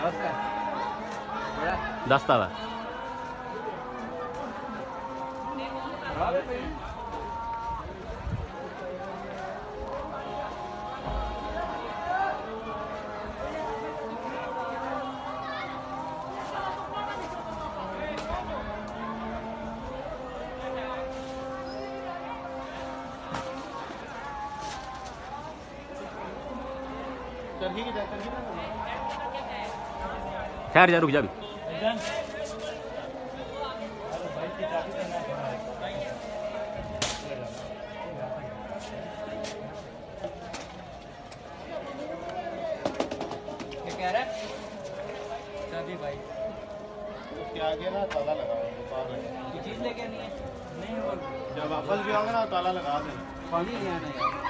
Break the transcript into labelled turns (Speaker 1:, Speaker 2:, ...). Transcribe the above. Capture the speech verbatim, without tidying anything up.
Speaker 1: दस्ता हुआ ठहर जा, रुक जा भी।
Speaker 2: क्या कह रहा है? शादी भाई
Speaker 3: उसके आगे ना ताला लगा
Speaker 2: चीज लेके नहीं है। नहीं,
Speaker 3: जब वापस भी आओगे ना ताला लगा देना।
Speaker 2: पानी नहीं आना यार।